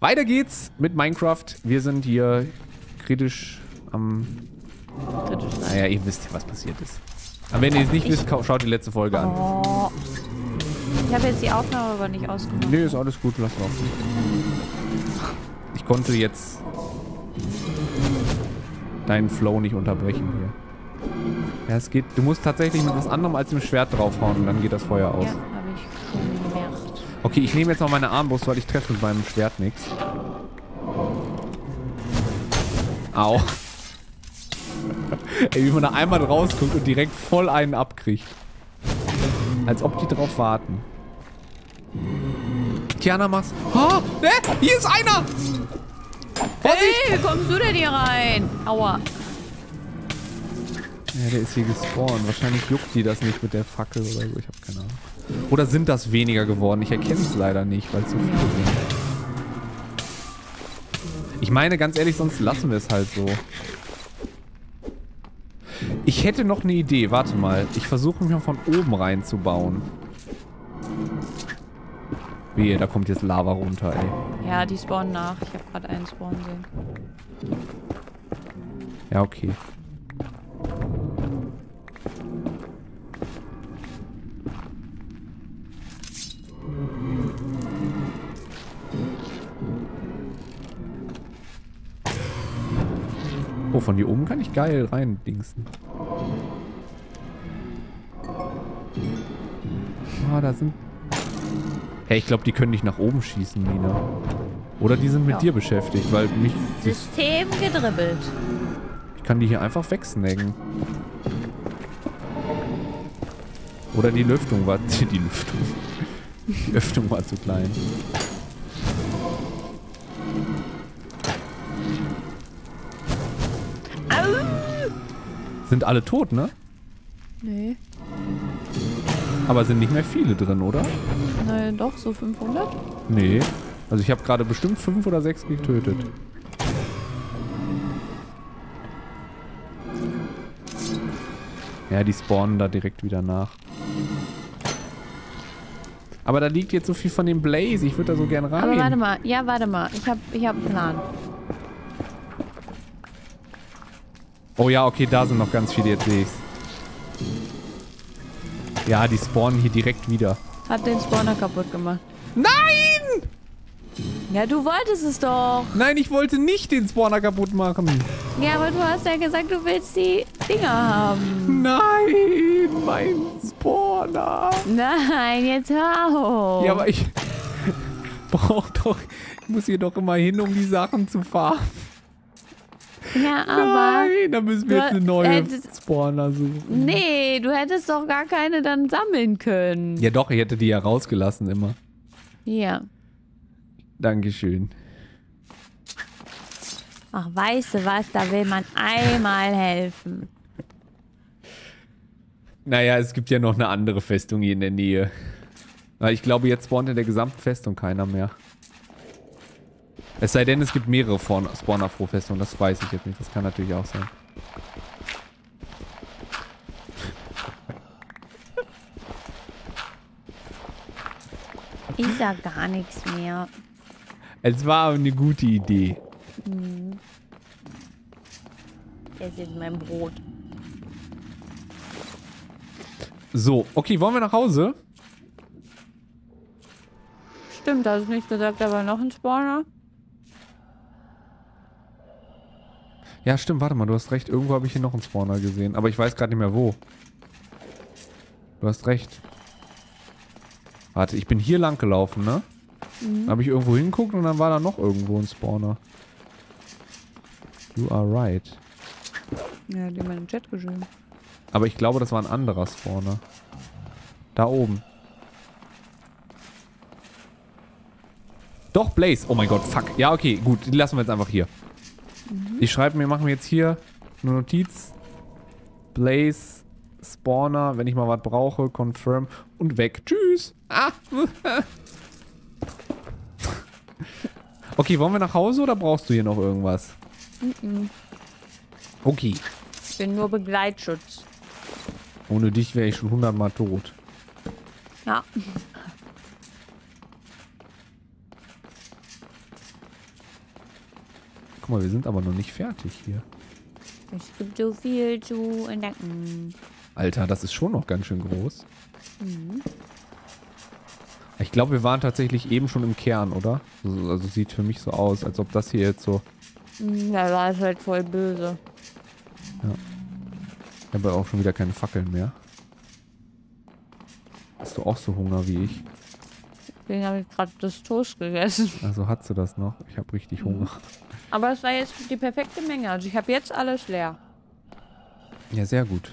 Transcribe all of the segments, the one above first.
Weiter geht's mit Minecraft. Wir sind hier kritisch am... Naja, ihr wisst ja, was passiert ist. Aber wenn ihr es nicht wisst, schaut die letzte Folge an. Ich habe jetzt die Aufnahme aber nicht ausgemacht. Nee, ist alles gut, lass laufen. Ich konnte jetzt deinen Flow nicht unterbrechen hier. Ja, es geht. Du musst tatsächlich mit was anderem als dem Schwert draufhauen und dann geht das Feuer aus. Ja, habe ich schon gemerkt. Okay, ich nehme jetzt noch meine Armbrust, weil ich treffe mit meinem Schwert nichts. Au. Ey, wie man da einmal rausguckt und direkt voll einen abkriegt. Als ob die drauf warten. Tiana, mach's. Oh, ne? Hier ist einer! Hey, wie kommst du denn hier rein? Aua. Ja, der ist hier gespawnt. Wahrscheinlich juckt die das nicht mit der Fackel oder so. Ich habe keine Ahnung. Oder sind das weniger geworden? Ich erkenne es leider nicht, weil es so viele sind. Ich meine, ganz ehrlich, sonst lassen wir es halt so. Ich hätte noch eine Idee. Warte mal. Ich versuche mich mal von oben reinzubauen. Wehe, da kommt jetzt Lava runter, ey. Ja, die spawnen nach. Ich habe gerade einen spawnen sehen. Ja, okay. Oh, von hier oben kann ich geil rein dingsen. Ah, da sind... Hey, ich glaube, die können nicht nach oben schießen, Nina. Oder die sind mit dir beschäftigt, weil mich... System gedribbelt. Ich kann die hier einfach wegsnacken. Oder die Lüftung war... Die Lüftung. Die Öffnung war zu klein. Sind alle tot, ne? Nee. Aber sind nicht mehr viele drin, oder? Nein, doch, so 500? Nee. Also ich habe gerade bestimmt 5 oder 6 getötet. Ja, die spawnen da direkt wieder nach. Aber da liegt jetzt so viel von dem Blaze. Ich würde da so gern rein. Aber warte mal. Ja, warte mal. Ich hab einen Plan. Oh ja, okay, da sind noch ganz viele. Jetzt sehe ich's. Ja, die spawnen hier direkt wieder. Hat den Spawner kaputt gemacht. Nein! Ja, du wolltest es doch. Nein, ich wollte nicht den Spawner kaputt machen. Ja, aber du hast ja gesagt, du willst die Dinger haben. Nein, mein Spawner. Nein, jetzt hör auf. Ja, aber ich brauche doch... Ich muss hier doch immer hin, um die Sachen zu farmen. Ja, aber... Nein, da müssen wir jetzt eine neue Spawner suchen. Nee, du hättest doch gar keine dann sammeln können. Ja doch, ich hätte die ja rausgelassen immer. Ja. Dankeschön. Ach, weißt du was, da will man einmal helfen. Naja, es gibt ja noch eine andere Festung hier in der Nähe. Aber ich glaube, jetzt spawnt in der gesamten Festung keiner mehr. Es sei denn, es gibt mehrere Spawner pro Festung. Das weiß ich jetzt nicht. Das kann natürlich auch sein. Ich sag gar nichts mehr. Es war eine gute Idee. Das ist mein Brot. So, okay, wollen wir nach Hause? Stimmt, hast du nicht gesagt, da war noch ein Spawner? Ja, stimmt, warte mal, du hast recht. Irgendwo habe ich hier noch einen Spawner gesehen. Aber ich weiß gerade nicht mehr wo. Du hast recht. Warte, ich bin hier lang gelaufen, ne? Dann habe ich irgendwo hingeguckt und dann war da noch irgendwo ein Spawner. You are right. Ja, die haben im Chat geschrieben. Aber ich glaube, das war ein anderer Spawner. Da oben. Doch, Blaze. Oh mein Gott, fuck. Ja, okay, gut. Die lassen wir jetzt einfach hier. Ich schreibe mir, machen wir jetzt hier eine Notiz. Blaze, Spawner, wenn ich mal was brauche, confirm und weg. Tschüss. Ah. Okay, wollen wir nach Hause oder brauchst du hier noch irgendwas? Okay. Ich bin nur Begleitschutz. Ohne dich wäre ich schon 100-mal tot. Ja. Guck mal, wir sind aber noch nicht fertig hier. Es gibt so viel zu entdecken. Alter, das ist schon noch ganz schön groß. Mhm. Ich glaube, wir waren tatsächlich eben schon im Kern, oder? Also sieht für mich so aus, als ob das hier jetzt so... Ja, da ist halt voll böse. Ja. Ich habe auch schon wieder keine Fackeln mehr. Hast du auch so Hunger wie ich? Deswegen habe ich gerade das Toast gegessen. Also hast du das noch? Ich habe richtig Hunger. Aber es war jetzt die perfekte Menge. Also ich habe jetzt alles leer. Ja, sehr gut.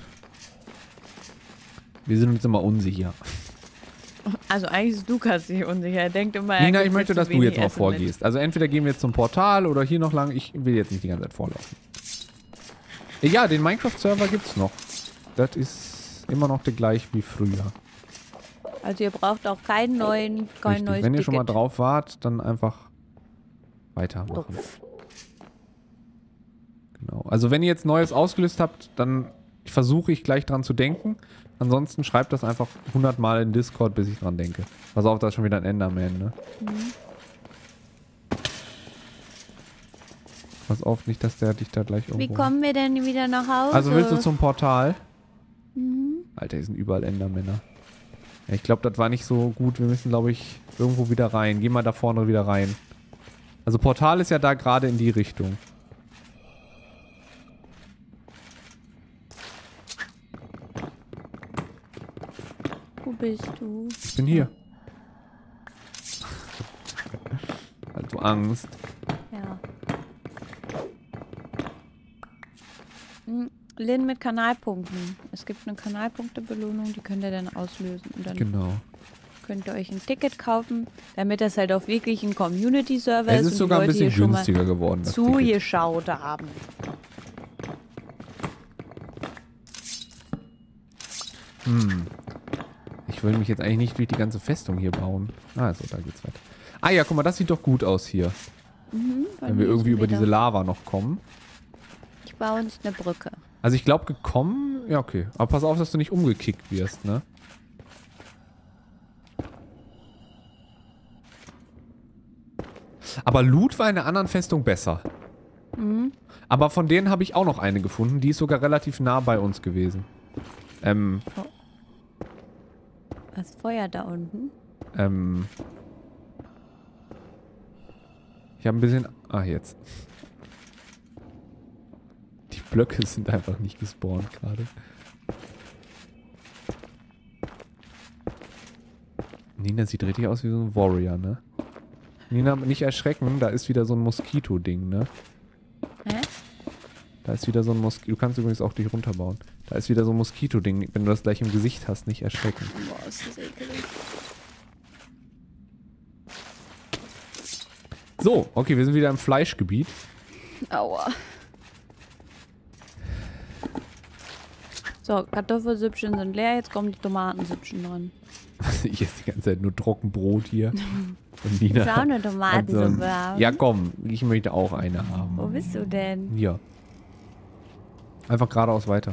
Wir sind uns immer unsicher. Also eigentlich ist Lukas sich unsicher. Er denkt immer, Nina, er ich möchte, zu dass du wenig jetzt mal Essen vorgehst. Also entweder gehen wir jetzt zum Portal oder hier noch lang. Ich will jetzt nicht die ganze Zeit vorlaufen. Ja, den Minecraft-Server gibt's noch. Das ist immer noch der gleich wie früher. mit. Also ihr braucht auch kein neues Wenn ihr schon mal Ticket. drauf wart, dann einfach weitermachen. Doof. Genau. Also wenn ihr jetzt Neues ausgelöst habt, dann versuche ich gleich dran zu denken. Ansonsten schreibt das einfach 100 Mal in Discord, bis ich dran denke. Pass auf, da ist schon wieder ein Enderman, ne? Mhm. Pass auf, nicht, dass der dich da gleich irgendwo... Wie kommen wir denn wieder nach Hause? Also willst du zum Portal? Mhm. Alter, hier sind überall Endermänner. Ja, ich glaube, das war nicht so gut. Wir müssen, glaube ich, irgendwo wieder rein. Geh mal da vorne wieder rein. Also Portal ist ja da gerade in die Richtung. Wo bist du? Ich bin hier. Also Angst. Ja. Lin mit Kanalpunkten. Es gibt eine Kanalpunktebelohnung, die könnt ihr dann auslösen. Und dann Genau. könnt ihr euch ein Ticket kaufen, damit das halt auch wirklich ein Community-Server Es ist. ist und sogar die ein Leute bisschen hier schon mal günstiger geworden, das Ticket. zugeschaut haben. Ich will mich jetzt eigentlich nicht durch die ganze Festung hier bauen. Also, da geht's weiter. Ah ja, guck mal, das sieht doch gut aus hier. Wenn wir irgendwie über diese Lava noch kommen. Ich baue uns eine Brücke. Also ich glaube gekommen... Ja, okay. Aber pass auf, dass du nicht umgekickt wirst, ne? Aber Loot war in der anderen Festung besser. Aber von denen habe ich auch noch eine gefunden. Die ist sogar relativ nah bei uns gewesen. Das Feuer da unten. Ich habe ein bisschen... Ah, jetzt. Die Blöcke sind einfach nicht gespawnt gerade. Nina sieht richtig aus wie so ein Warrior, ne? Nina, nicht erschrecken, da ist wieder so ein Moskito-Ding, ne? Hä? Da ist wieder so ein Moskito. Du kannst übrigens auch dich runterbauen. Da ist wieder so ein Moskito-Ding. Wenn du das gleich im Gesicht hast, nicht erschrecken. Boah, ist das ekelig. So, okay, wir sind wieder im Fleischgebiet. Aua. So, Kartoffelsüppchen sind leer, jetzt kommen die Tomatensüppchen dran. Ich esse die ganze Zeit nur Trockenbrot hier. Und Nina Ich will auch eine hat Tomatensuppe haben. Ja, komm, ich möchte auch eine haben. Wo bist du denn? Hier. Einfach geradeaus weiter.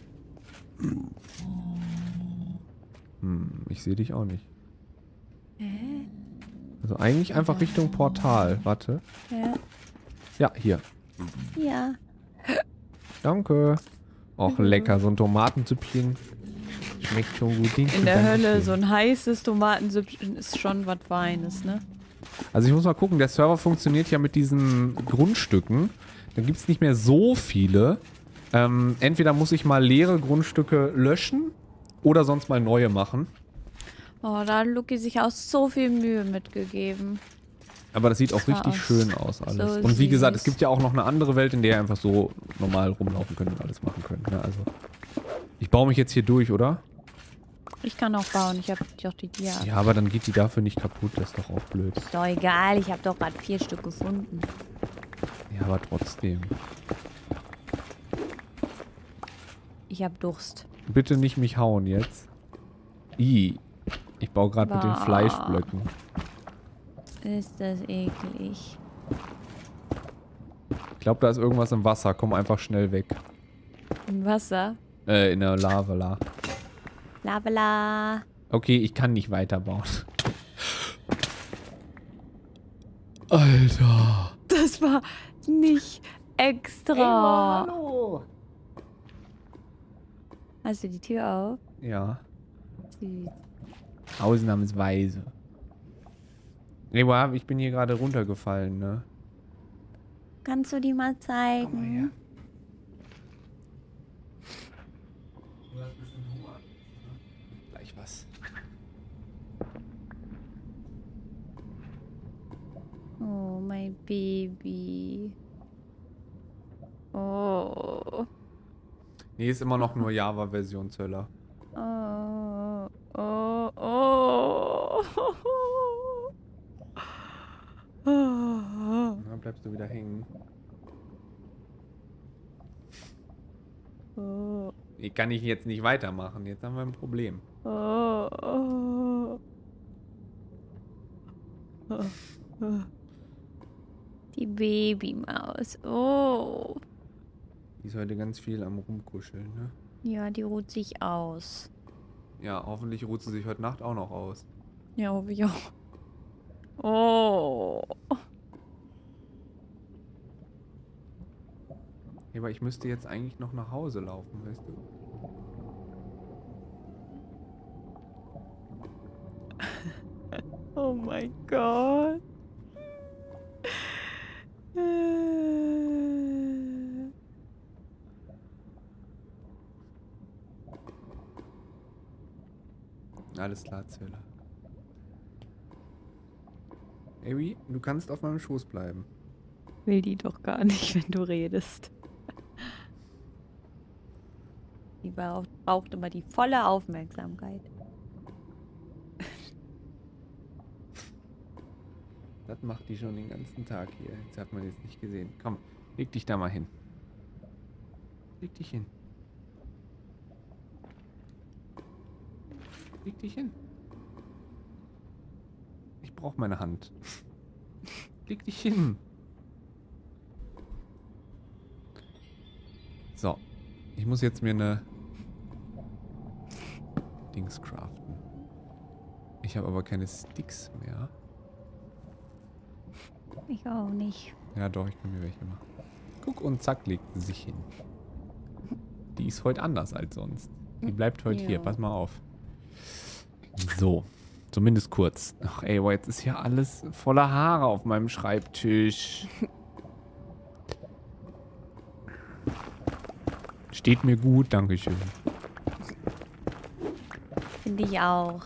Ich sehe dich auch nicht. Hä? Also eigentlich einfach Richtung Portal. Warte. Ja. Ja, hier. Ja. Danke. Och, lecker. So ein Tomatensüppchen. Schmeckt schon gut. In der Hölle, so ein heißes Tomatensüppchen ist schon was Feines, ne? Also ich muss mal gucken, der Server funktioniert ja mit diesen Grundstücken. Da gibt es nicht mehr so viele. Entweder muss ich mal leere Grundstücke löschen oder sonst mal neue machen. Oh, da hat Luki sich auch so viel Mühe mitgegeben. Aber das sieht auch richtig Krass. schön aus alles. So Und wie gesagt, süß. es gibt ja auch noch eine andere Welt, in der ihr einfach so normal rumlaufen könnt und alles machen könnt. Ne? Also ich baue mich jetzt hier durch, oder? Ich kann auch bauen, ich habe doch die Dia. Ja, aber dann geht die dafür nicht kaputt. Das ist doch auch blöd. Ist doch egal, ich habe doch gerade 4 Stück gefunden. Ja, aber trotzdem. Ich habe Durst. Bitte nicht mich hauen jetzt. Ich baue gerade mit den Bah. Fleischblöcken. Ist das eklig. Ich glaube, da ist irgendwas im Wasser. Komm einfach schnell weg. Im Wasser. In der Lava. Lavela. Okay, ich kann nicht weiterbauen. Alter. Das war nicht extra. hallo. Hast du die Tür auf? Ja. Süß. Ausnahmsweise. Ewa, ich bin hier gerade runtergefallen, ne? Kannst du die mal zeigen? Komm mal her. Du hast bestimmt Hunger. Gleich was. Oh, mein Baby. Oh. Nee, ist immer noch nur Java-Version, Zöller. Oh. Oh. Oh. Da bleibst du wieder hängen. Oh. Ich kann ich jetzt nicht weitermachen. Jetzt haben wir ein Problem. Oh. Die Babymaus. Oh. Die ist heute ganz viel am Rumkuscheln, ne? Ja, die ruht sich aus. Ja, hoffentlich ruht sie sich heute Nacht auch noch aus. Ja, hoffe ich auch. Oh. Ja, aber ich müsste jetzt eigentlich noch nach Hause laufen, weißt du? Oh mein Gott. Alles klar, Zöller. Ewi, du kannst auf meinem Schoß bleiben. Will die doch gar nicht, wenn du redest. Die braucht immer die volle Aufmerksamkeit. Das macht die schon den ganzen Tag hier. Das hat man jetzt nicht gesehen. Komm, leg dich da mal hin. Leg dich hin. Leg dich hin. Ich brauche meine Hand. Leg dich hin. So. Ich muss jetzt mir eine Dings craften. Ich habe aber keine Sticks mehr. Ich auch nicht. Ja doch, ich kann mir welche machen. Guck, und zack, legt sie sich hin. Die ist heute anders als sonst. Die bleibt heute hier, pass mal auf. So, zumindest kurz. Ach ey, boah, jetzt ist hier alles voller Haare auf meinem Schreibtisch. Steht mir gut, dankeschön. Finde ich auch.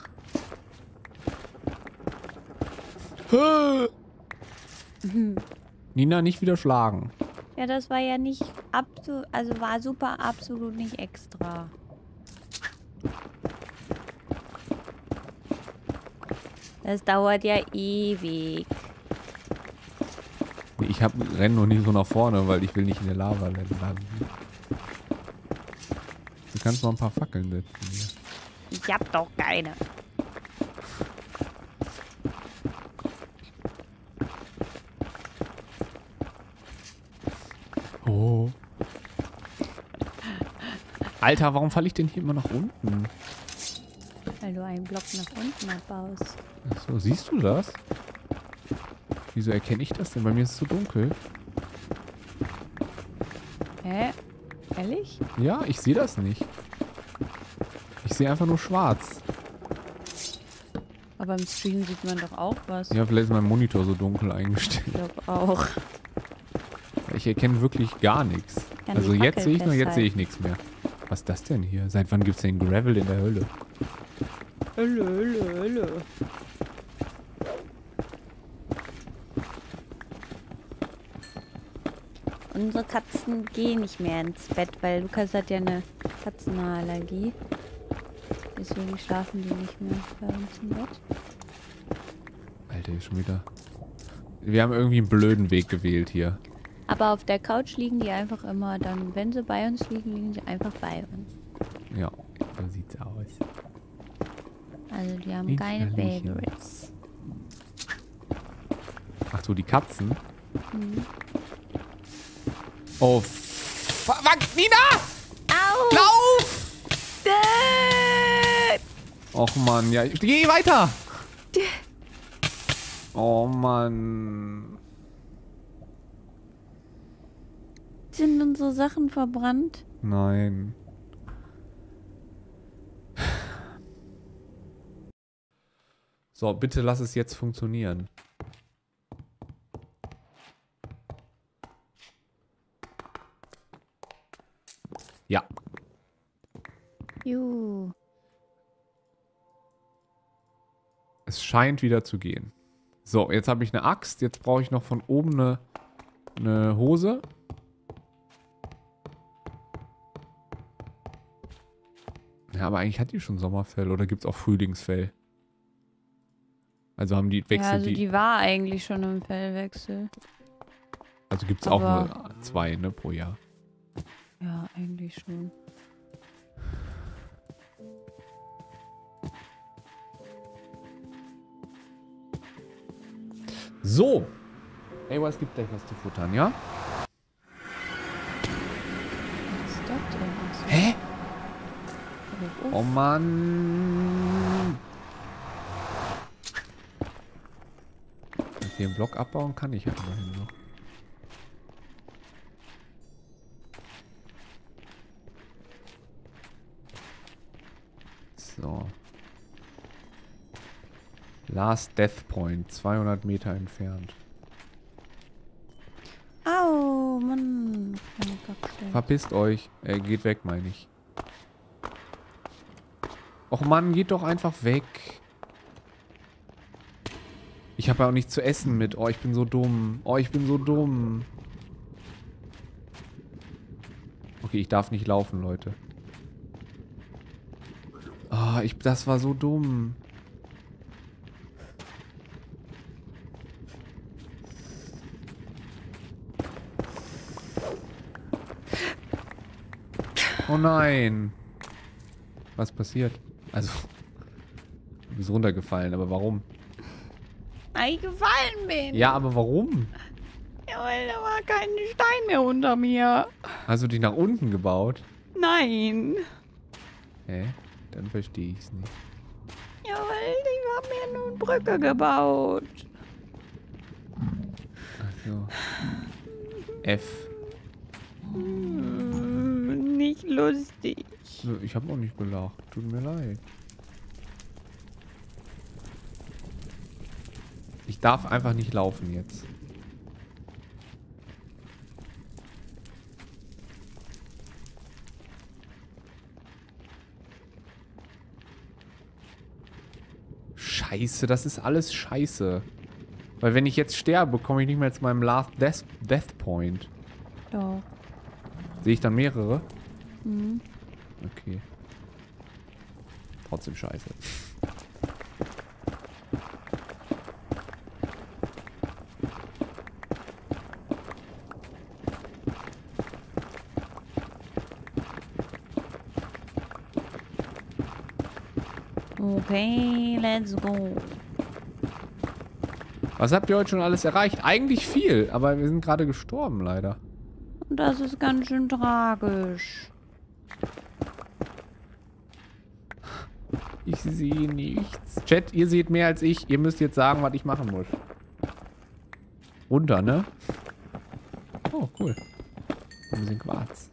Nina, nicht wieder schlagen. Ja, das war ja nicht also war super absolut nicht extra. Das dauert ja ewig. Nee, ich renn noch nicht so nach vorne, weil ich will nicht in der Lava landen. Du kannst noch ein paar Fackeln setzen hier. Ich hab doch keine. Oh. Alter, warum falle ich denn hier immer nach unten? Weil du einen Block nach unten abbaust. Achso, siehst du das? Wieso erkenne ich das denn? Bei mir ist es so dunkel. Hä? Ehrlich? Ja, ich sehe das nicht. Ich sehe einfach nur schwarz. Aber im Stream sieht man doch auch was. Ja, vielleicht ist mein Monitor so dunkel eingestellt. Ich glaube auch. Ich erkenne wirklich gar nichts. Kann Also die jetzt sehe ich Fackel nur, jetzt sehe ich festhalten. nichts mehr. Was ist das denn hier? Seit wann gibt es denn Gravel in der Hölle? Hölle. Unsere Katzen gehen nicht mehr ins Bett, weil Lukas hat ja eine Katzenallergie. Deswegen schlafen die nicht mehr bei uns im Bett. Alter, ist schon wieder... Wir haben irgendwie einen blöden Weg gewählt hier. Aber auf der Couch liegen die einfach immer dann, wenn sie bei uns liegen, liegen sie einfach bei uns. Ja, so sieht's aus. Also die haben Nicht keine Hallöchen. Favorites. Ach so, die Katzen? Mhm. Oh, fuck, Nina! Au! Lauf! Däh! Och Mann, ja, geh weiter! Oh Mann. sind unsere Sachen verbrannt? Nein. So, bitte lass es jetzt funktionieren. Ja. Juhu. Es scheint wieder zu gehen. So, jetzt habe ich eine Axt. Jetzt brauche ich noch von oben eine Hose. Ja, aber eigentlich hat die schon Sommerfell. Oder gibt es auch Frühlingsfell? Also haben die Wechsel, Ja, also die war eigentlich schon im Fellwechsel. Also gibt es auch nur 2, ne, pro Jahr. Ja, eigentlich schon. So. Ey, es gibt gleich was zu futtern, ja? Was ist das denn? Ach so. Hä? Oh. Oh Mann. Den Block abbauen kann ich ja immerhin noch. So. Last Death Point, 200 Meter entfernt. Au, Mann. Verpisst euch. Geht weg, meine ich. Och Mann, geht doch einfach weg. Ich habe ja auch nichts zu essen mit. Oh, ich bin so dumm. Oh, ich bin so dumm. Okay, ich darf nicht laufen, Leute. Ah, das war so dumm. Oh nein. Was passiert? Also, du bist runtergefallen, aber warum? Weil ich gefallen bin. Ja, aber warum? Ja, weil da war kein Stein mehr unter mir. Hast du dich nach unten gebaut? Nein. Hä? Dann verstehe ich es nicht. Ja, weil ich habe mir nur eine Brücke gebaut. Ach so. F. Nicht lustig. Ich habe auch nicht gelacht. Tut mir leid. Ich darf einfach nicht laufen jetzt. Scheiße, das ist alles scheiße. Weil wenn ich jetzt sterbe, komme ich nicht mehr zu meinem Last Death Point. Doch. Sehe ich dann mehrere? Mhm. Okay. Trotzdem scheiße. Okay, let's go. Was habt ihr heute schon alles erreicht? Eigentlich viel, aber wir sind gerade gestorben, leider. Und das ist ganz schön tragisch. Ich sehe nichts. Chat, ihr seht mehr als ich. Ihr müsst jetzt sagen, was ich machen muss. Runter, ne? Oh, cool. Ein bisschen Quarz.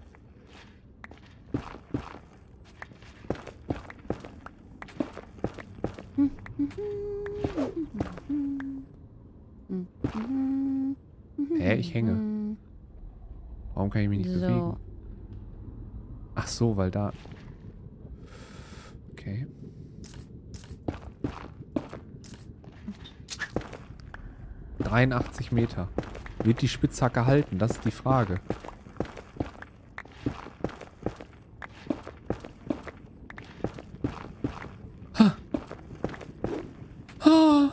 Hä, ich hänge. Warum kann ich mich nicht bewegen? Ach so, weil da... Okay. ...83 Meter. Wird die Spitzhacke halten? Das ist die Frage. Ha. Ha.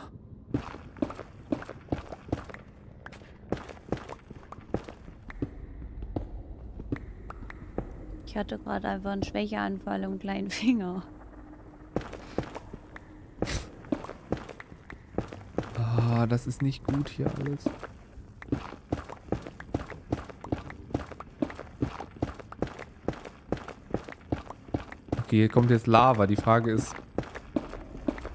Ich hatte gerade einfach einen Schwächeanfall im kleinen Finger. Ah, das ist nicht gut hier alles. Okay, hier kommt jetzt Lava. Die Frage ist...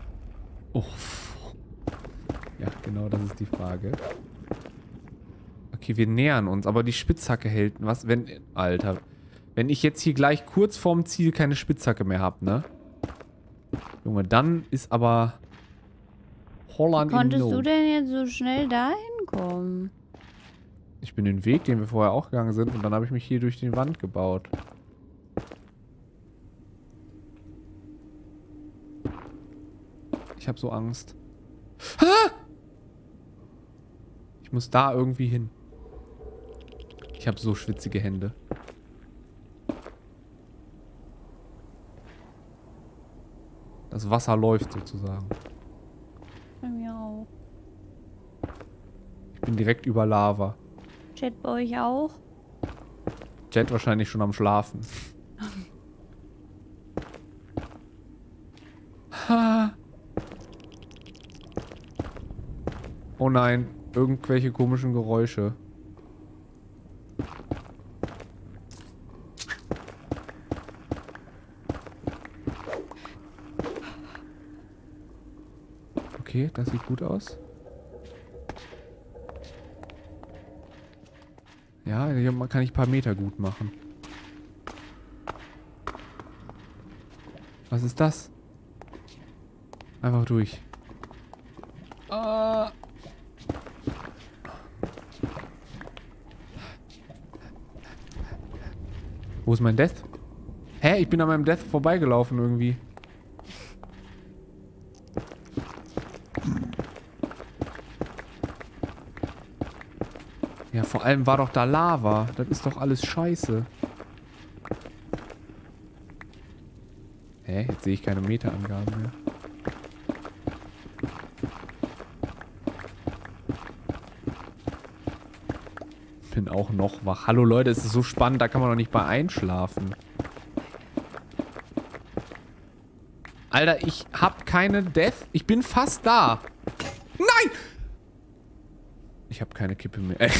Oh. Ja, genau, das ist die Frage. Okay, wir nähern uns, aber die Spitzhacke hält. Was, wenn... Alter. Wenn ich jetzt hier gleich kurz vorm Ziel keine Spitzhacke mehr habe, ne? Junge, dann ist aber... Holland Wie konntest in du Not. denn jetzt so schnell dahin kommen? Ich bin den Weg, den wir vorher auch gegangen sind, und dann habe ich mich hier durch die Wand gebaut. Ich habe so Angst. Ah! Ich muss da irgendwie hin. Ich habe so schwitzige Hände. Das Wasser läuft sozusagen. Bei mir auch. Ich bin direkt über Lava. Chat bei euch auch? Jet wahrscheinlich schon am Schlafen. Ha. Oh nein, irgendwelche komischen Geräusche. Okay, das sieht gut aus. Ja, hier kann ich ein paar Meter gut machen. Was ist das? Einfach durch. Ah. Wo ist mein Death? Hä? Ich bin an meinem Death vorbeigelaufen irgendwie. Ja, vor allem war doch da Lava. Das ist doch alles scheiße. Hä? Jetzt sehe ich keine Meterangaben mehr. Bin auch noch wach. Hallo Leute, es ist so spannend, da kann man doch nicht bei einschlafen. Alter, ich hab keine Death. Ich bin fast da. Nein! Ich habe keine Kippe mehr.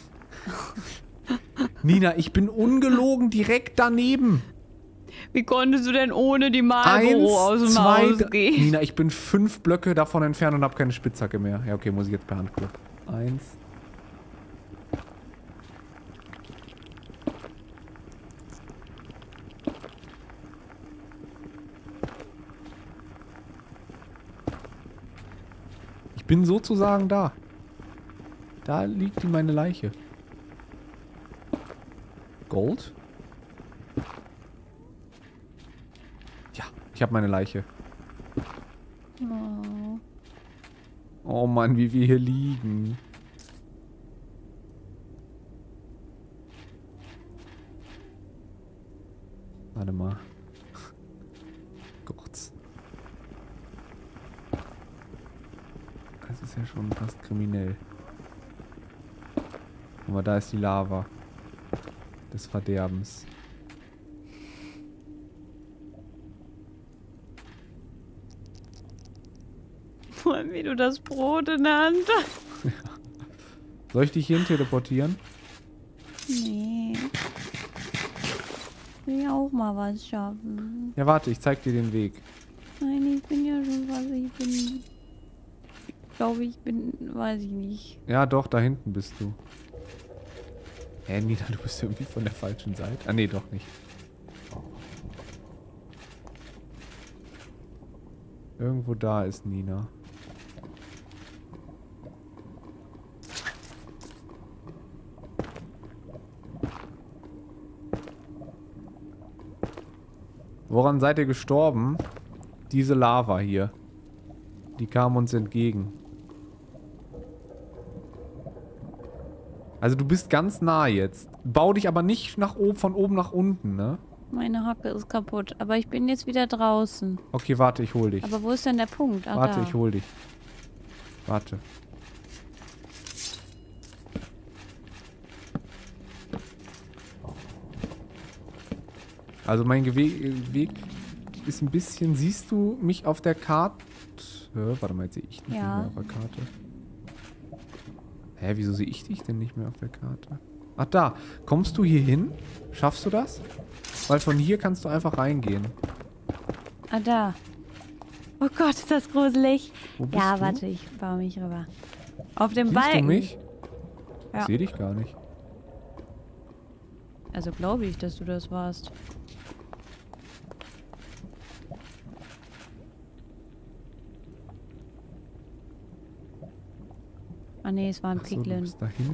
Nina, ich bin ungelogen direkt daneben. Wie konntest du denn ohne die Marlboro aus dem Haus gehen? Nina, ich bin 5 Blöcke davon entfernt und habe keine Spitzhacke mehr. Ja, okay, muss ich jetzt per Hand klopfen. 1. Ich bin sozusagen da. Da liegt meine Leiche. Gold? Ja, ich habe meine Leiche. Oh. Oh Mann, wie wir hier liegen. Warte mal. Kurz. Das ist ja schon fast kriminell. Aber da ist die Lava. Des Verderbens. Vor allem, wie du das Brot in der Hand hast. Soll ich dich hierhin teleportieren? Nee. Ich will ja auch mal was schaffen. Ja, warte, ich zeig dir den Weg. Nein, ich bin ja schon was. Ich bin... Ich glaube, ich bin... Weiß ich nicht. Ja, doch, da hinten bist du. Hä, Nina, du bist irgendwie von der falschen Seite. Ah, nee, doch nicht. Irgendwo da ist Nina. Woran seid ihr gestorben? Diese Lava hier. Die kam uns entgegen. Also du bist ganz nah jetzt. Bau dich aber nicht nach oben, von oben nach unten, ne? Meine Hacke ist kaputt. Aber ich bin jetzt wieder draußen. Okay, warte, ich hol dich. Aber wo ist denn der Punkt? Ah, Warte, da. ich hol dich. Warte. Also mein Weg ist ein bisschen... Siehst du mich auf der Karte? Warte mal, jetzt sehe ich dich nicht mehr auf der Karte. Hä, wieso sehe ich dich denn nicht mehr auf der Karte? Ach, da. Kommst du hier hin? Schaffst du das? Weil von hier kannst du einfach reingehen. Ah, da. Oh Gott, ist das gruselig. Wo bist Ja, du? warte, ich baue mich rüber. Auf dem Siehst Balken. du mich? Ja. Ich sehe dich gar nicht. Also glaube ich, dass du das warst. Ah nee, es war ein Achso, du Piglin. bist da hinten.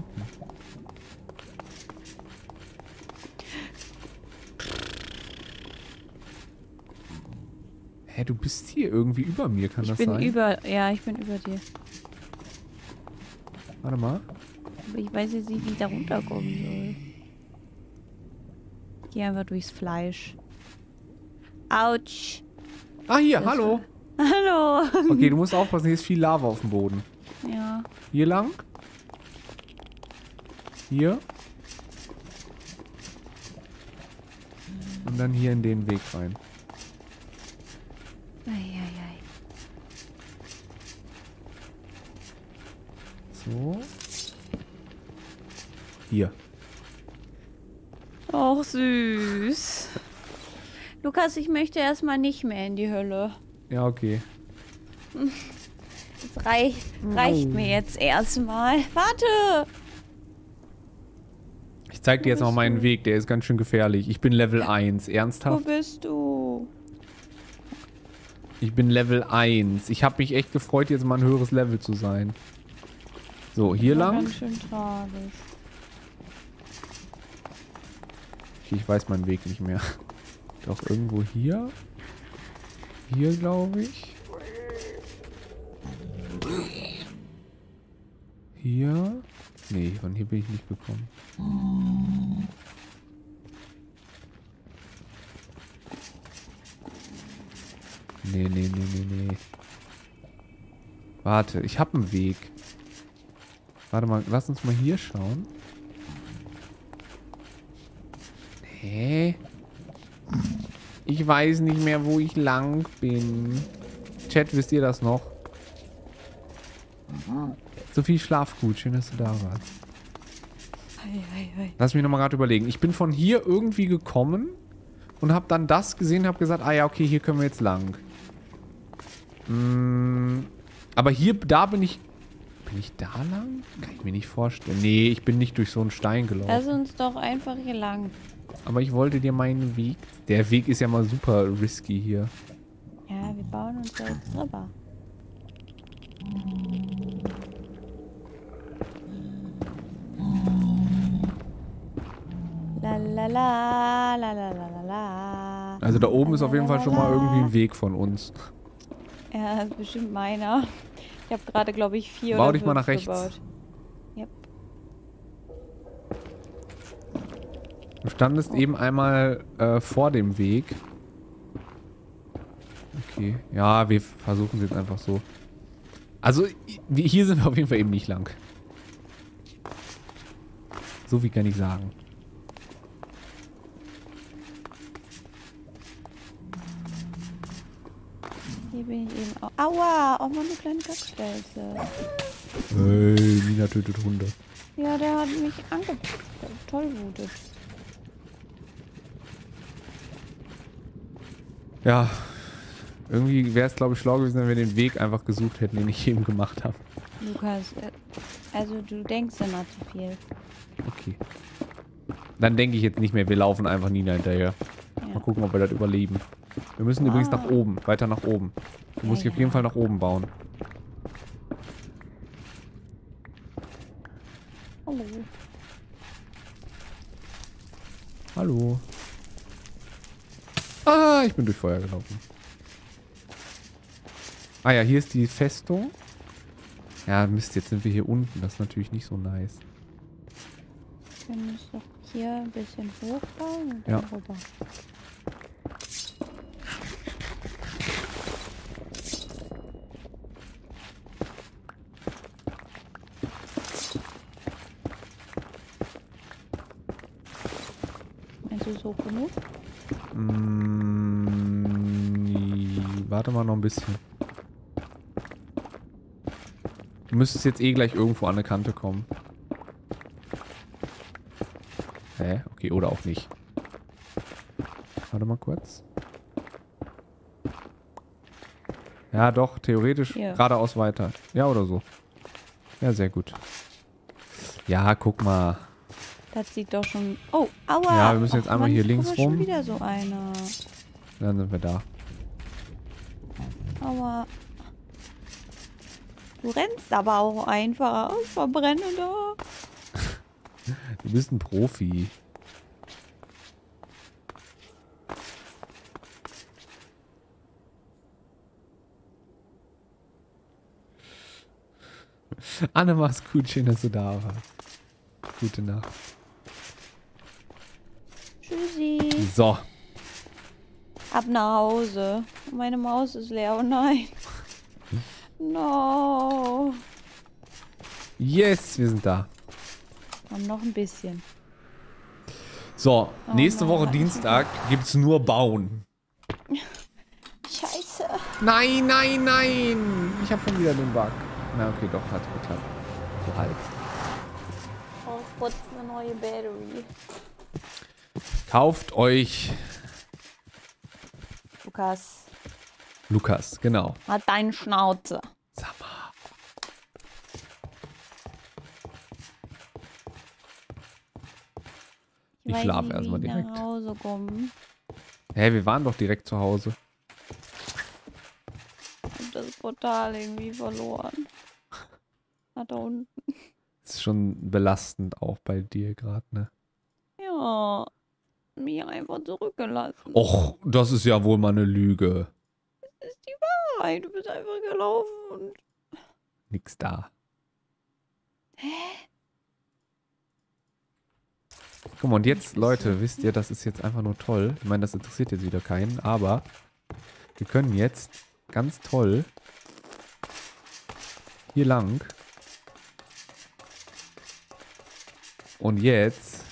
Hä, du bist hier irgendwie über mir, kann das sein? Ja, ich bin über dir. Warte mal. Aber ich weiß jetzt nicht, wie ich da runterkommen soll. Ich gehe einfach durchs Fleisch. Autsch. Ah, hier, Das hallo. Hallo. Okay, du musst aufpassen, hier ist viel Lava auf dem Boden. Ja. Hier lang. Hier. Und dann hier in den Weg rein. Eieiei. So. Hier. Och, süß. Lukas, ich möchte erstmal nicht mehr in die Hölle. Ja, okay. Das reicht mir jetzt erstmal. Warte! Ich zeig dir jetzt mal meinen Weg, der ist ganz schön gefährlich. Ich bin Level 1. Wo Ernsthaft? bist du? Ich bin Level 1. Ich habe mich echt gefreut, jetzt mal ein höheres Level zu sein. So, hier War lang. ganz schön tragisch. Okay, ich weiß meinen Weg nicht mehr. Doch irgendwo hier. Hier, glaube ich. Hier. Nee, von hier bin ich nicht gekommen. Nee. Warte, ich habe einen Weg. Warte mal, lass uns mal hier schauen. Hä? Ich weiß nicht mehr, wo ich lang bin. Chat, wisst ihr das noch? Sophie, schlaf gut. Schön, dass du da warst. Lass mich nochmal gerade überlegen. Ich bin von hier irgendwie gekommen und habe dann das gesehen und habe gesagt, ah ja, okay, hier können wir jetzt lang. Aber hier, da bin ich... Bin ich da lang? Kann ich mir nicht vorstellen. Nee, ich bin nicht durch so einen Stein gelaufen. Lass uns doch einfach hier lang. Aber ich wollte dir meinen Weg... Der Weg ist ja mal super risky hier. Ja, wir bauen uns da jetzt drüber. La la la la la la la. Also da oben ist auf jeden Fall schon mal irgendwie ein Weg von uns. Ja, das ist bestimmt meiner. Ich habe gerade, glaube ich, 4 Bau oder dich 5 mal nach rechts. gebaut. Yep. Du standest eben einmal vor dem Weg. Okay. Ja, wir versuchen es jetzt einfach so. Also, hier sind wir auf jeden Fall eben nicht lang. So viel kann ich sagen. Hier bin ich eben auch. Aua! Auch mal eine kleine Kackstelze. Hey, Nina tötet Hunde. Ja, der hat mich tollwutet. Ja. Irgendwie wäre es, glaube ich, schlau gewesen, wenn wir den Weg einfach gesucht hätten, den ich eben gemacht habe. Lukas, also du denkst immer zu viel. Okay. Dann denke ich jetzt nicht mehr, wir laufen einfach Nina hinterher. Ja. Mal gucken, ob wir das überleben. Wir müssen übrigens nach oben, weiter nach oben. Du musst dich auf jeden Fall nach oben bauen. Hallo. Hallo. Ah, ich bin durch Feuer gelaufen. Ah ja, hier ist die Festung. Ja, Mist, jetzt sind wir hier unten. Das ist natürlich nicht so nice. Wir müssen doch hier ein bisschen hochbauen und Ja. dann rüber. Meinst du so genug? Warte mal noch ein bisschen. Du müsstest jetzt eh gleich irgendwo an eine Kante kommen. Hä? Okay, oder auch nicht. Warte mal kurz. Ja, doch, theoretisch Hier. geradeaus weiter. Ja, oder so. Ja, sehr gut. Ja, guck mal. Das sieht doch schon... Oh, aua. Ja, wir müssen jetzt einmal hier links guck mal, rum. schon wieder so einer. Dann sind wir da. Aua. Du rennst aber auch einfach. Ich verbrenne da. Du bist ein Profi. Anne, mach's gut. Schön, dass du da warst. Gute Nacht. Tschüssi. So. Ab nach Hause. Meine Maus ist leer. Oh nein. No. Yes, wir sind da. Und noch ein bisschen. So, Oh nächste Woche nein. Dienstag gibt's nur Bauen. Scheiße. Nein, nein, nein. Ich habe schon wieder den Bug. Na, okay, doch, hat geklappt. So halb. Oh, kurz eine neue Battery. Kauft euch Lukas, genau. hat deine Schnauze. Sag mal. Ich weiß schlaf nicht, erstmal wie ich direkt. nach Hause kommen. Hä, wir waren doch direkt zu Hause. Ich hab das Portal irgendwie verloren. Da unten. Ist schon belastend auch bei dir gerade, ne? Ja. Mich einfach zurückgelassen. Och, das ist ja wohl mal eine Lüge. Das ist die Wahrheit. Du bist einfach gelaufen und... Nix da. Guck mal, und jetzt, Leute, wisst ihr, das ist jetzt einfach nur toll. Ich meine, das interessiert jetzt wieder keinen, aber wir können jetzt ganz toll hier lang. Und jetzt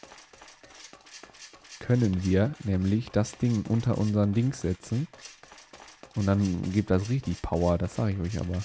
können wir nämlich das Ding unter unseren Dings setzen. Und dann gibt das richtig Power, das sage ich euch aber.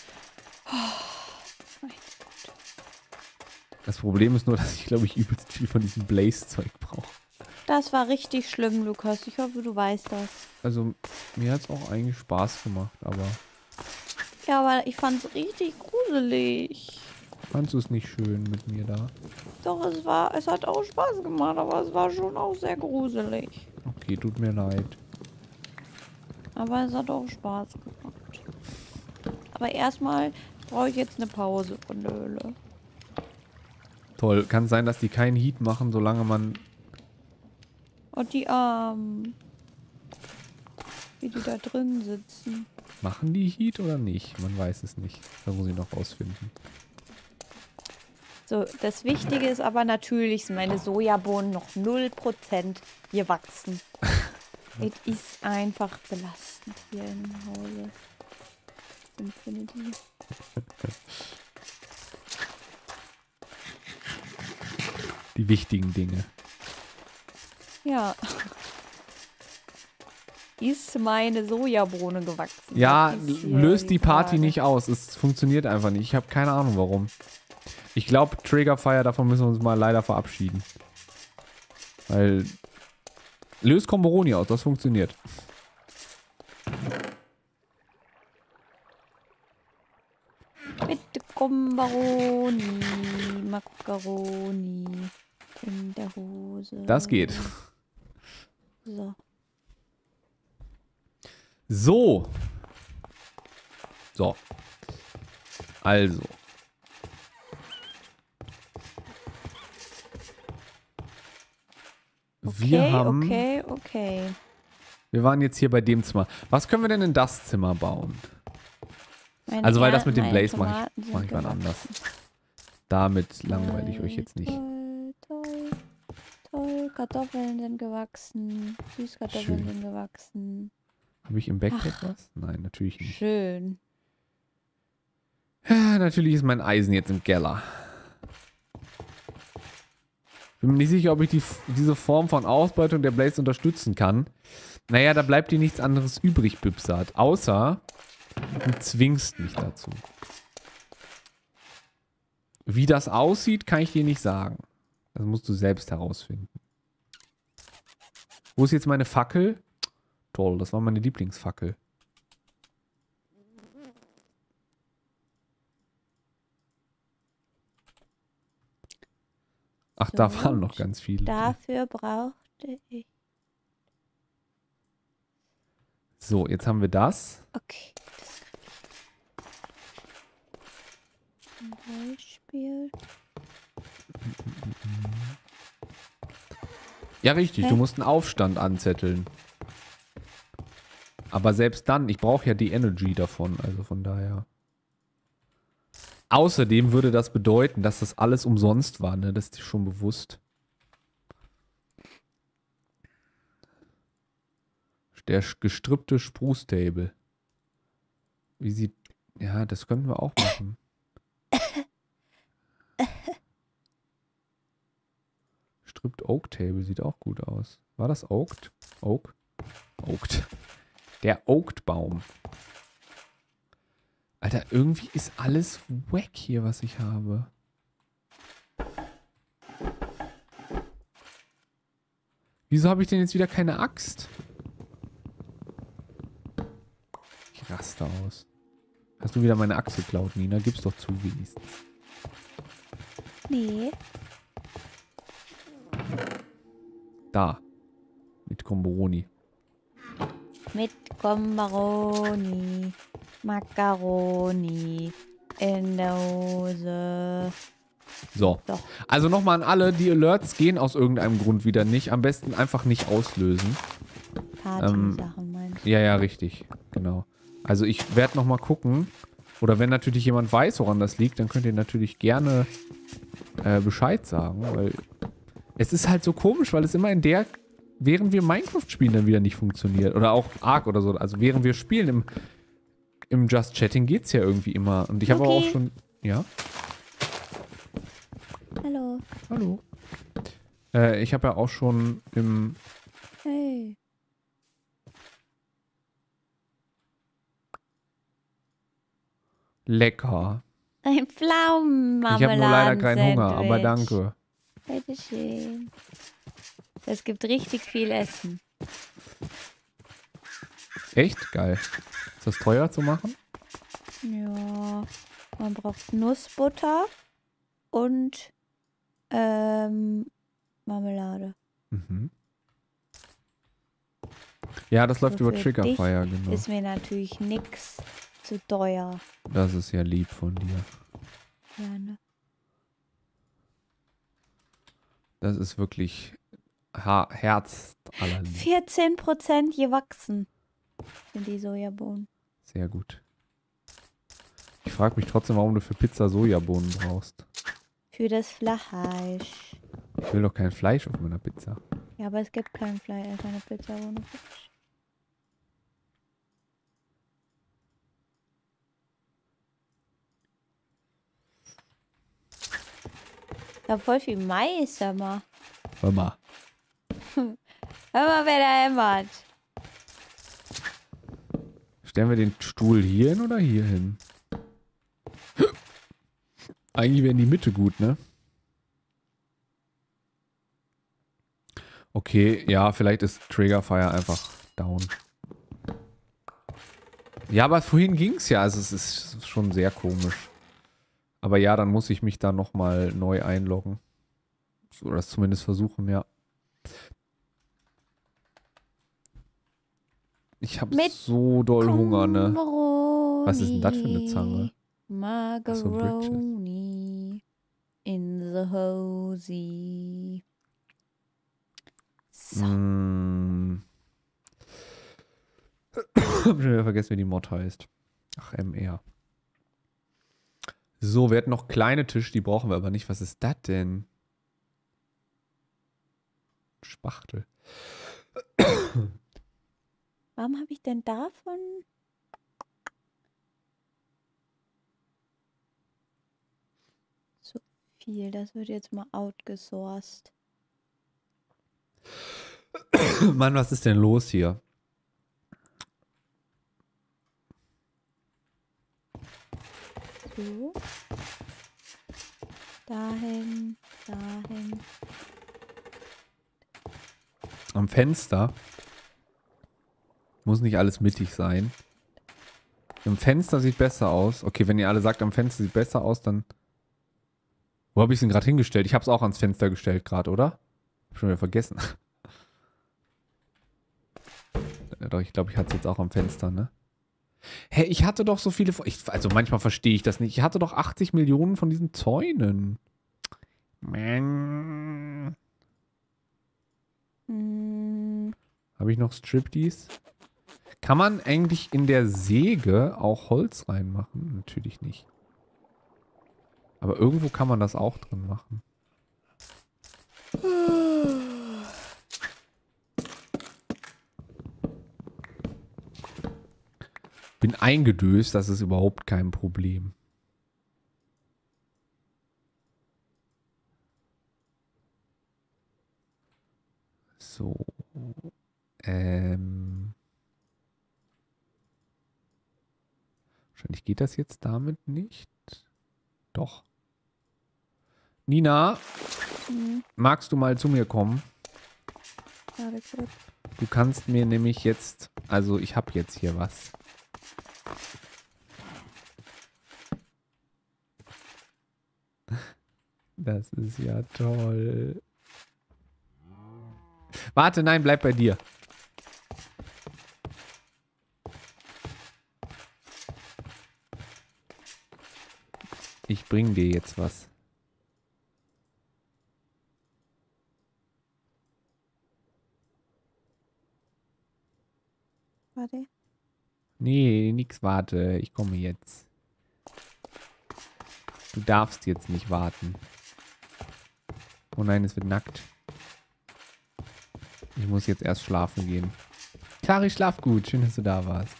Das Problem ist nur, dass ich, glaube ich, übelst viel von diesem Blaze-Zeug brauche. Das war richtig schlimm, Lukas. Ich hoffe, du weißt das. Also, mir hat es auch eigentlich Spaß gemacht, aber Ja, aber ich fand's richtig gruselig. fandst du es nicht schön mit mir da? Doch, es hat auch Spaß gemacht, aber es war schon auch sehr gruselig. Okay, tut mir leid. Aber es hat auch Spaß gemacht. Aber erstmal brauche ich jetzt eine Pause von der Höhle. Toll. Kann sein, dass die keinen Heat machen, solange man... Und die Armen. Wie die da drin sitzen. Machen die Heat oder nicht? Man weiß es nicht. Da muss ich noch rausfinden. So, das Wichtige ist aber natürlich, sind meine Sojabohnen noch 0% gewachsen. Es ist einfach belastend hier im Hause. Infinity. Die wichtigen Dinge. Ja. Ist meine Sojabohne gewachsen? Ja, Das ist hier löst die Party Frage. nicht aus. Es funktioniert einfach nicht. Ich habe keine Ahnung warum. Ich glaube, Triggerfire, davon müssen wir uns mal leider verabschieden. Weil... Löst Komboroni aus, das funktioniert. Bitte Kombaroni, Macaroni in der Hose. Das geht. So. So. So. Also. Wir haben... Okay. Wir waren jetzt hier bei dem Zimmer. Was können wir denn in das Zimmer bauen? Meine Also weil das mit dem meine Blaze mache Tomaten ich sind wann gewachsen. anders. Damit langweile ich euch jetzt nicht. Toll. Kartoffeln sind gewachsen. Süßkartoffeln Schön. sind gewachsen. Habe ich im Backpack was? Nein, natürlich nicht. Schön. Ja, natürlich ist mein Eisen jetzt im Keller. Bin mir nicht sicher, ob ich diese Form von Ausbeutung der Blaze unterstützen kann. Naja, da bleibt dir nichts anderes übrig, Bipsat. Außer, du zwingst mich dazu. Wie das aussieht, kann ich dir nicht sagen. Das musst du selbst herausfinden. Wo ist jetzt meine Fackel? Toll, das war meine Lieblingsfackel. Ach, da waren noch ganz viele. Dafür brauchte ich. So, jetzt haben wir das. Okay. Zum Beispiel. Ja, richtig. Du musst einen Aufstand anzetteln. Aber selbst dann, ich brauche ja die Energy davon. Also von daher. Außerdem würde das bedeuten, dass das alles umsonst war, ne? Das ist dir schon bewusst. Der gestrippte Spruce-Table. Wie sieht... Ja, das könnten wir auch machen. Stripped Oak Table sieht auch gut aus. War das Oaked? Oak? Oaked. Der Oaked-Baum. Alter, irgendwie ist alles wack hier, was ich habe. Wieso habe ich denn jetzt wieder keine Axt? Ich raste aus. Hast du wieder meine Axt geklaut, Nina? Gib's doch zu, wenigstens. Nee. Da. Mit Komboroni. Mit Kombaroni. Macaroni. In der Hose. So. So. Also nochmal an alle, die Alerts gehen aus irgendeinem Grund wieder nicht. Am besten einfach nicht auslösen. Party-Sachen meinst du? Ja, ja, richtig. Genau. Also ich werde nochmal gucken. Oder wenn natürlich jemand weiß, woran das liegt, dann könnt ihr natürlich gerne Bescheid sagen. Weil es ist halt so komisch, weil es immer in der, während wir Minecraft spielen, dann wieder nicht funktioniert. Oder auch Ark oder so. Also während wir spielen im Just Chatting geht's ja irgendwie immer. Und ich habe auch schon... Ja? Hallo. Hallo. Ich habe ja auch schon im... Hey. Lecker. Ein Pflaumenmarmeladen. Ich habe nur leider keinen Hunger, aber danke. Bitteschön. Es gibt richtig viel Essen. Echt? Geil. Ist das teuer zu machen? Ja. Man braucht Nussbutter und Marmelade. Mhm. Ja, das läuft So über für Triggerfire, dich genau. Ist mir natürlich nix zu teuer. Das ist ja lieb von dir. Gerne. Das ist wirklich Herz aller Liebe. 14% gewachsen sind die Sojabohnen. Sehr gut. Ich frage mich trotzdem, warum du für Pizza Sojabohnen brauchst. Für das Fleisch. Ich will doch kein Fleisch auf meiner Pizza. Ja, aber es gibt kein Fleisch, keine Pizza ohne Fleisch. Ich hab voll viel Mais, hör mal. Hör mal. Hör mal, wer da hämmert. Stellen wir den Stuhl hier hin oder hier hin? Eigentlich wäre in die Mitte gut, ne? Okay, ja, vielleicht ist Triggerfire einfach down. Ja, aber vorhin ging es ja, also es ist schon sehr komisch. Aber ja, dann muss ich mich da nochmal neu einloggen. Oder das zumindest versuchen, ja. Ich habe so doll Hunger, ne? Was ist denn das für eine Zange? Macaroni in the hosey. So. Hab schon wieder vergessen, wie die Mod heißt. Ach, MR. So, wir hatten noch kleine Tische, die brauchen wir aber nicht. Was ist das denn? Spachtel. Warum habe ich denn davon? So viel, das wird jetzt mal outgesourced. Mann, was ist denn los hier? So. Dahin, dahin. Am Fenster. Muss nicht alles mittig sein. Im Fenster sieht besser aus. Okay, wenn ihr alle sagt, am Fenster sieht besser aus, dann... Wo habe ich es denn gerade hingestellt? Ich habe es auch ans Fenster gestellt gerade, oder? Hab schon wieder vergessen. Doch, ich glaube, ich hatte es jetzt auch am Fenster, ne? Hä, ich hatte doch so viele... Also manchmal verstehe ich das nicht. Ich hatte doch 80 Millionen von diesen Zäunen. Man. Habe ich noch Striptease? Kann man eigentlich in der Säge auch Holz reinmachen? Natürlich nicht. Aber irgendwo kann man das auch drin machen. Bin eingedöst, das ist überhaupt kein Problem. So. Wahrscheinlich geht das jetzt damit nicht. Doch. Nina, magst du mal zu mir kommen? Warte kurz. Du kannst mir nämlich jetzt... Also ich habe jetzt hier was. Das ist ja toll. Warte, nein, bleib bei dir. Ich bring dir jetzt was. Warte. Nee, nix warte. Ich komme jetzt. Du darfst jetzt nicht warten. Oh nein, es wird nackt. Ich muss jetzt erst schlafen gehen. Klari, schlaf gut. Schön, dass du da warst.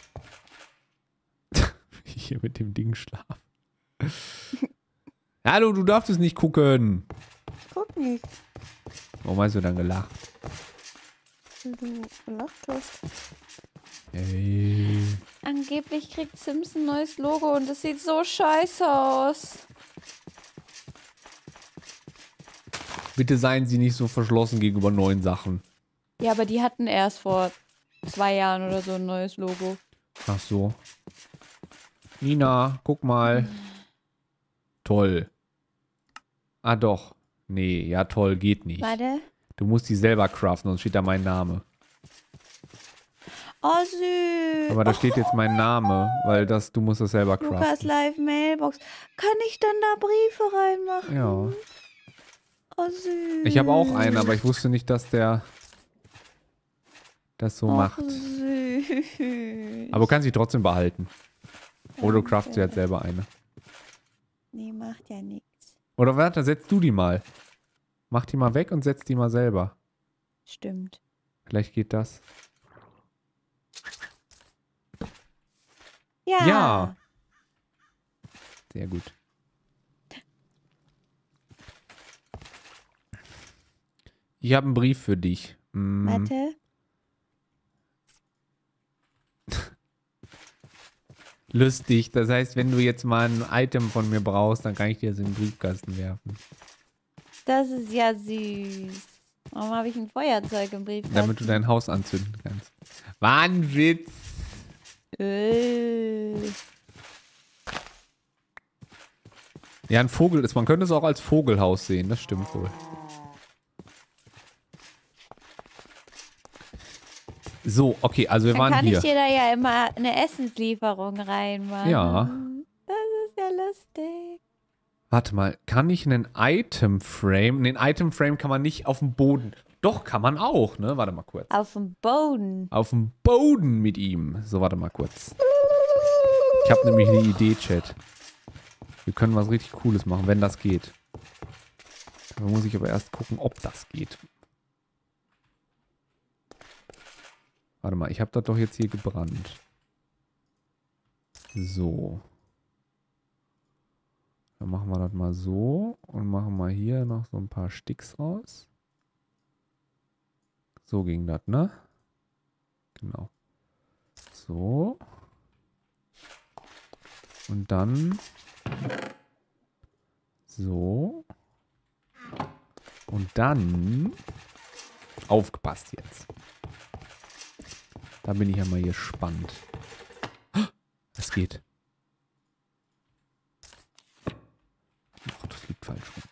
Hier mit dem Ding schlafen. Hallo, du darfst es nicht gucken. Guck nicht. Warum hast du dann gelacht? Du gelacht hast. Ey. Angeblich kriegt Sims ein neues Logo und das sieht so scheiße aus. Bitte seien Sie nicht so verschlossen gegenüber neuen Sachen. Ja, aber die hatten erst vor 2 Jahren oder so ein neues Logo. Ach so. Nina, guck mal. Toll. Ah doch. Nee, ja toll, geht nicht. Warte. Du musst die selber craften, sonst steht da mein Name. Oh, süß. Aber da steht jetzt mein Name, weil du musst das selber Lukas craften. Live Mailbox. Kann ich dann da Briefe reinmachen? Ja. Oh, süß. Ich habe auch einen, aber ich wusste nicht, dass der das so macht. Süß. Aber du kannst sie trotzdem behalten. Oder du craftest jetzt selber eine. Nee, macht ja nichts. Oder warte, setz du die mal. Mach die mal weg und setz die mal selber. Stimmt. Vielleicht geht das. Ja. Ja. Sehr gut. Ich habe einen Brief für dich. Warte. Lustig. Das heißt, wenn du jetzt mal ein Item von mir brauchst, dann kann ich dir das in den Briefkasten werfen. Das ist ja süß. Warum habe ich ein Feuerzeug im Briefkasten? Damit du dein Haus anzünden kannst. War ein Witz. Ja, ein Vogel ist. Man könnte es auch als Vogelhaus sehen. Das stimmt wohl. So, okay, also wir Dann waren kann hier. ich dir da ja immer eine Essenslieferung reinmachen. Ja. Das ist ja lustig. Warte mal, kann ich einen Item-Frame? Den Item-Frame kann man nicht auf dem Boden. Doch, kann man auch, ne? Warte mal kurz. Auf dem Boden. Auf dem Boden mit ihm. So, warte mal kurz. Ich habe nämlich eine Idee, Chat. Wir können was richtig Cooles machen, wenn das geht. Da muss ich aber erst gucken, ob das geht. Warte mal, ich habe das doch jetzt hier gebrannt. So. Dann machen wir das mal so und machen mal hier noch so ein paar Sticks raus. So ging das, ne? Genau. So. Und dann so. Und dann aufgepasst jetzt. Da bin ich ja mal gespannt. Es geht. Ach, das liegt falsch rum.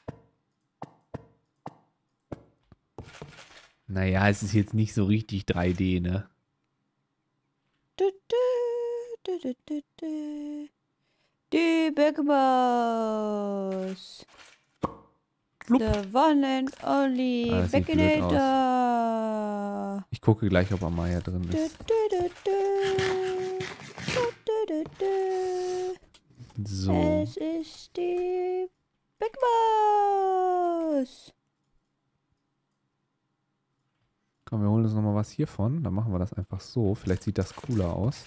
Naja, es ist jetzt nicht so richtig 3D, ne? Du, du, du, du, du, du. Die Big Boss. Flupp. The one and only Das sieht blöd aus. Baconator. Ich gucke gleich, ob Amaya drin Du, ist. du, du, du. Du, du, du, du. So. Es ist die Big Boss. Komm, wir holen uns nochmal was hiervon. Dann machen wir das einfach so. Vielleicht sieht das cooler aus.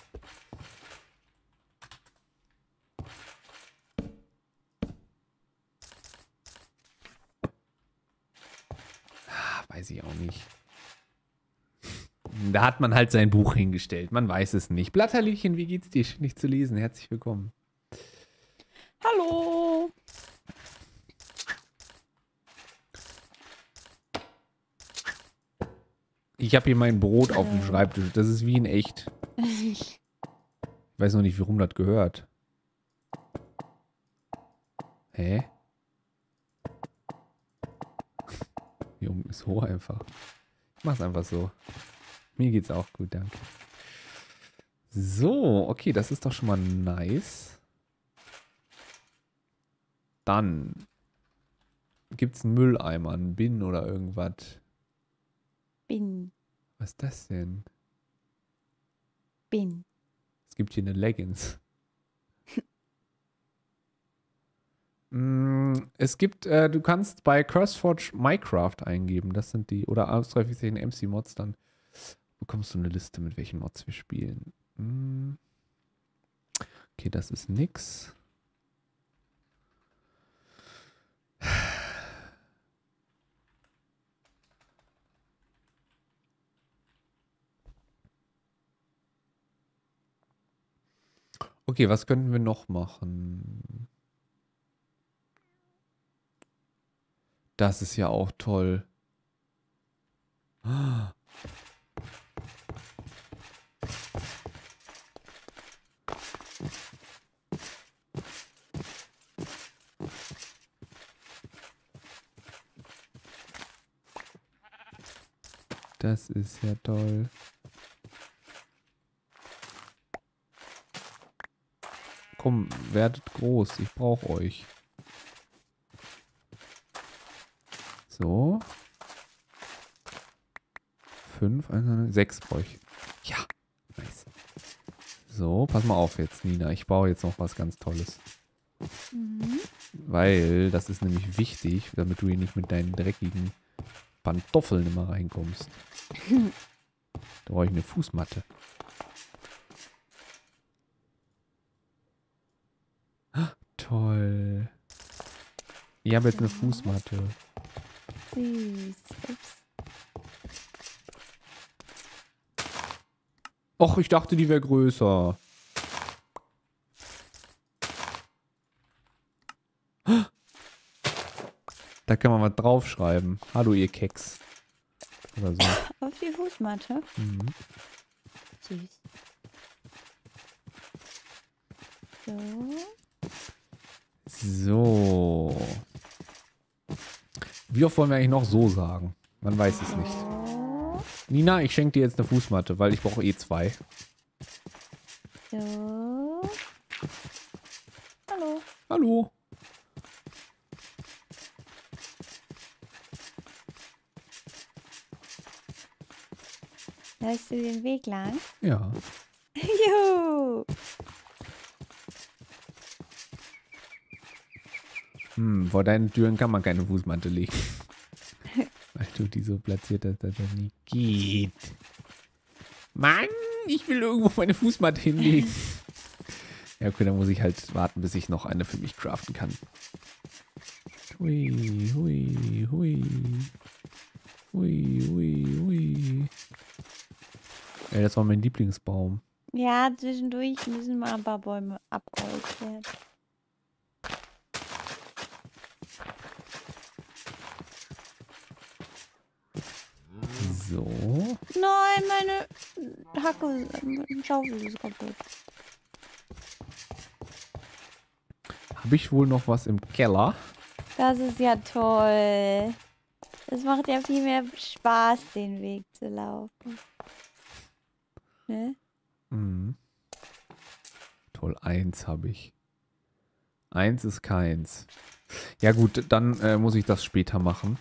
Weiß ich auch nicht. Da hat man halt sein Buch hingestellt. Man weiß es nicht. Blatterliechen, wie geht's dir? Schön, dich zu lesen. Herzlich willkommen. Hallo. Ich habe hier mein Brot auf dem Schreibtisch. Das ist wie in echt. Ich weiß noch nicht, warum das gehört. Hä? So einfach. Ich mach's einfach so. Mir geht's auch gut, danke. So, okay, das ist doch schon mal nice. Dann gibt's einen Mülleimer, einen Bin oder irgendwas. Bin. Was ist das denn? Bin. Es gibt hier eine Leggings. Es gibt, du kannst bei CurseForge Minecraft eingeben. Das sind die, oder aus 346 MC-Mods, dann bekommst du eine Liste, mit welchen Mods wir spielen. Okay, das ist nix. Okay, was könnten wir noch machen? Das ist ja auch toll. Das ist ja toll. Komm, werdet groß. Ich brauche euch. So. 5, 6 brauche ich. Ja, nice. So, pass mal auf jetzt, Nina. Ich baue jetzt noch was ganz Tolles. Weil das ist nämlich wichtig, damit du hier nicht mit deinen dreckigen Pantoffeln immer reinkommst. Da brauche ich eine Fußmatte. Toll. Ich habe jetzt eine Fußmatte. Süß. Ups. Och, ich dachte, die wäre größer. Da kann man was draufschreiben. Hallo, ihr Keks. Oder so. Auf die Fußmatte. Mhm. Süß. So. So. Wie oft wollen wir eigentlich noch so sagen? Man weiß es nicht. So. Nina, ich schenke dir jetzt eine Fußmatte, weil ich brauche eh 2. So. Hallo. Hallo. Läufst du den Weg lang? Ja. Juhu. Vor deinen Türen kann man keine Fußmatte legen. Weil du die so platziert hast, dass das nie geht. Mann, ich will irgendwo meine Fußmatte hinlegen. Ja, okay, dann muss ich halt warten, bis ich noch eine für mich craften kann. Hui, hui, hui. Hui, hui, hui. Ey, das war mein Lieblingsbaum. Ja, zwischendurch müssen mal ein paar Bäume abgeholzt werden. So. Nein, meine Hacke, meine Schaufel ist kaputt. Habe ich wohl noch was im Keller? Das ist ja toll. Das Das macht ja viel mehr Spaß, den Weg zu laufen. Ne? Mhm. Toll, 1 habe ich. 1 ist keins. Ja gut, dann muss ich das später machen.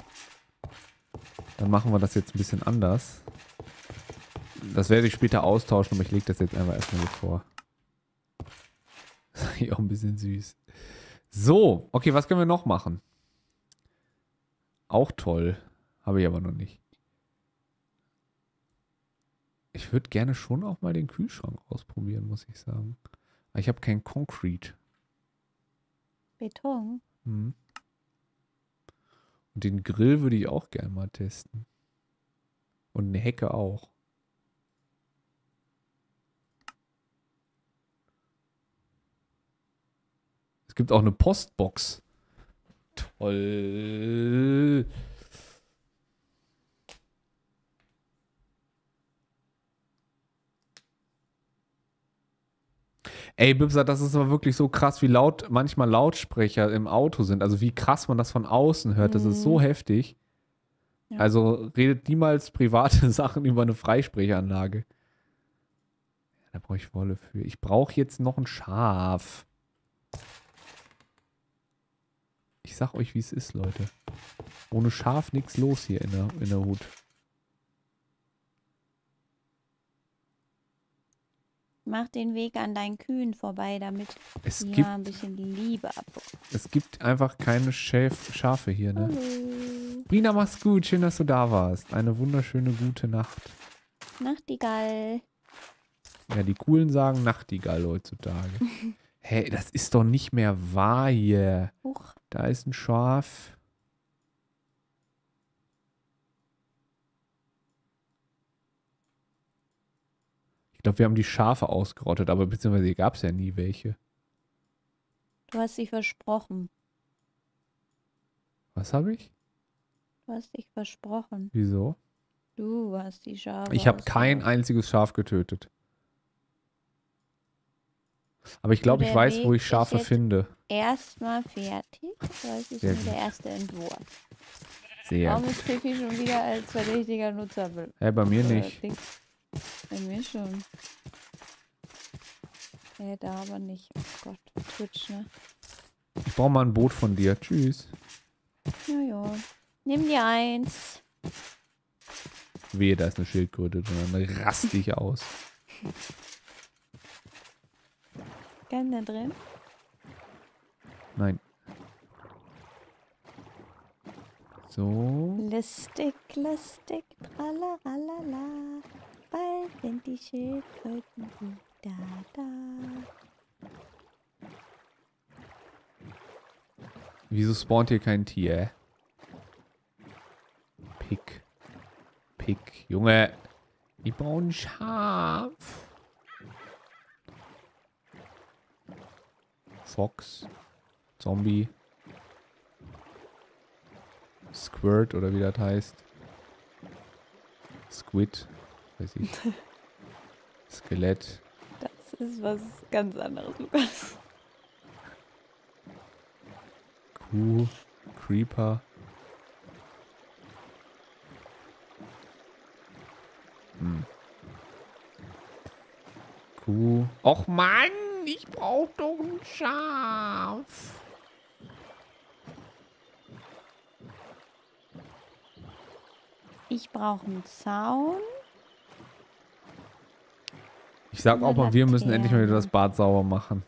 Dann machen wir das jetzt ein bisschen anders. Das werde ich später austauschen, aber ich lege das jetzt einfach erstmal hier vor. Das ist eigentlich auch ein bisschen süß. So, okay, was können wir noch machen? Auch toll. Habe ich aber noch nicht. Ich würde gerne schon auch mal den Kühlschrank ausprobieren, muss ich sagen. Aber ich habe kein Concrete. Beton. Hm. Und den Grill würde ich auch gerne mal testen. Und eine Hecke auch. Es gibt auch eine Postbox. Toll. Ey, Bibsa, das ist aber wirklich so krass, wie laut manchmal Lautsprecher im Auto sind. Also wie krass man das von außen hört. Das ist so heftig. Ja. Also redet niemals private Sachen über eine Freisprechanlage. Da brauche ich Wolle für. Ich brauche jetzt noch ein Schaf. Ich sag euch, wie es ist, Leute. Ohne Schaf nichts los hier in der Hut. Mach den Weg an deinen Kühen vorbei, damit Es die gibt, mal ein bisschen Liebe abbekommen. es gibt einfach keine Schafe hier, ne? Hallo. Brina, mach's gut. Schön, dass du da warst. Eine wunderschöne gute Nacht. Nachtigall. Ja, die Coolen sagen Nachtigall heutzutage. Hey, das ist doch nicht mehr wahr hier. Huch. Da ist ein Schaf. Ich glaube, wir haben die Schafe ausgerottet, aber beziehungsweise hier gab es ja nie welche. Du hast dich versprochen. Was habe ich? Du hast dich versprochen. Wieso? Du hast die Schafe Ich habe kein ausgerottet. einziges Schaf getötet. Aber ich So, glaube, ich der weiß, wo Weg ich Schafe ist jetzt finde. Erstmal fertig. Das ist Sehr nur der gut. erste Entwurf. Sehr Warum gut. ist Pippi schon wieder als verdächtiger Nutzer? Bei mir nicht. Bei mir schon. Da aber nicht. Oh Gott, Twitch, ne? Ich brauche mal ein Boot von dir. Tschüss. Naja. Nimm dir eins. Wehe, da ist eine Schildkröte und dann raste ich aus. Kann da drin? Nein. So. Lustig, lustig, tralalala. Bald sind die Schildkröten wieder da. Wieso spawnt hier kein Tier? Pick. Pick. Junge. Ich brauche ein Schaf. Fox. Zombie. Squirt oder wie das heißt. Squid. Weiß ich. Skelett. Das ist was ganz anderes, Lukas. Kuh. Creeper. Kuh. Och Mann, ich brauch doch ein Schaf. Ich brauche einen Zaun. Ich sag auch mal, wir müssen endlich mal wieder das Bad sauber machen.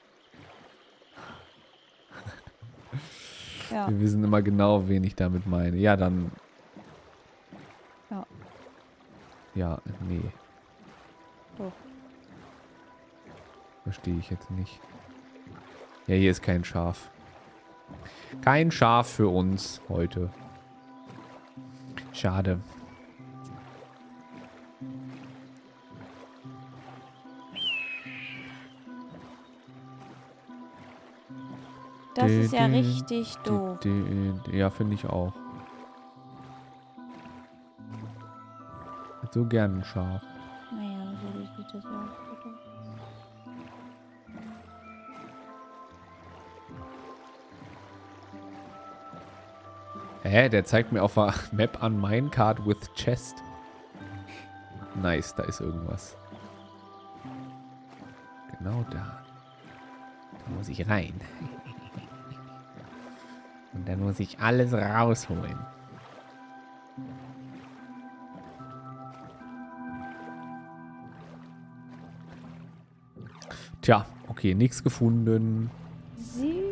Ja. Wir wissen immer genau, wen ich damit meine. Ja, dann... Ja. Ja, nee. Doch. Verstehe ich jetzt nicht. Ja, hier ist kein Schaf. Kein Schaf für uns heute. Schade. Das ist ja richtig doof. Ja, finde ich auch. Hätte so gern ein Schaf. Naja, so richtig das ja auch gut aus. Der zeigt mir auf der Map an Minecart with Chest. Nice, da ist irgendwas. Genau da. Da muss ich rein. Und dann muss ich alles rausholen. Tja, okay, nichts gefunden. Süß.